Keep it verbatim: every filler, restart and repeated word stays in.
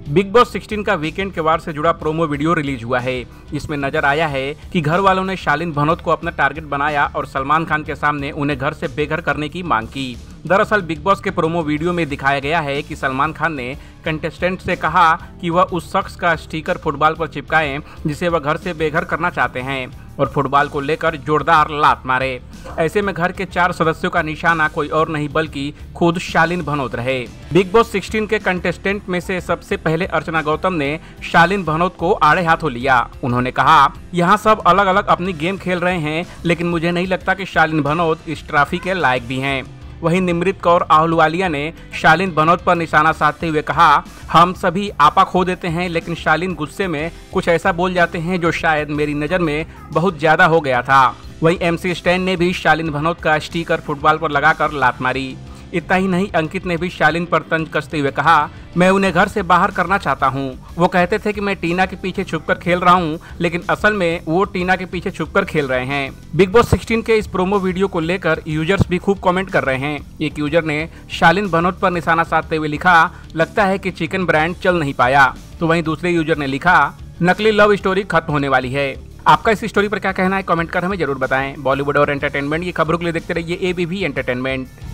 Big boss सोलह का weekend के वार से जुड़ा प्रोमो वीडियो रिलीज हुआ है। इसमें नजर आया है कि घर वालों ने शालीन भनोत को अपना टारगेट बनाया और सलमान खान के सामने उन्हें घर से बेघर करने की मांग की। दरअसल बिग बॉस के प्रोमो वीडियो में दिखाया गया है कि सलमान खान ने कंटेस्टेंट से कहा कि वह उस शख्स का स्टिकर फुटबॉल पर चिपकाएं जिसे वह घर से बेघर करना चाहते हैं और फुटबॉल को लेकर जोरदार लात मारे। ऐसे में घर के चार सदस्यों का निशाना कोई और नहीं बल्कि खुद शालीन भनोत रहे। बिग बॉस सोलह के कंटेस्टेंट में से सबसे पहले अर्चना गौतम ने शालीन भनोत को आड़े हाथों लिया। उन्होंने कहा, यहाँ सब अलग अलग अपनी गेम खेल रहे हैं, लेकिन मुझे नहीं लगता कि शालीन भनोत इस ट्रॉफी के लायक भी हैं। वहीं निमृत कौर आहलूवालिया ने शालीन भनोत पर निशाना साधते हुए कहा, हम सभी आपा खो देते हैं, लेकिन शालीन गुस्से में कुछ ऐसा बोल जाते हैं जो शायद मेरी नज़र में बहुत ज़्यादा हो गया था। वहीं एमसी स्टैन ने भी शालीन भनोत का स्टिकर फुटबॉल पर लगाकर लात मारी। इतना ही नहीं, अंकित ने भी शालीन पर तंज कसते हुए कहा, मैं उन्हें घर से बाहर करना चाहता हूं। वो कहते थे कि मैं टीना के पीछे छुपकर खेल रहा हूं, लेकिन असल में वो टीना के पीछे छुपकर खेल रहे हैं। बिग बॉस सोलह के इस प्रोमो वीडियो को लेकर यूजर्स भी खूब कमेंट कर रहे हैं। एक यूजर ने शालीन भनोत पर निशाना साधते हुए लिखा, लगता है कि चिकन ब्रांड चल नहीं पाया। तो वहीं दूसरे यूजर ने लिखा, नकली लव स्टोरी खत्म होने वाली है। आपका इस स्टोरी पर क्या कहना है, कमेंट कर हमें जरूर बताएं। बॉलीवुड और एंटरटेनमेंट की खबरों के लिए देखते रहिए एबीपी एंटरटेनमेंट।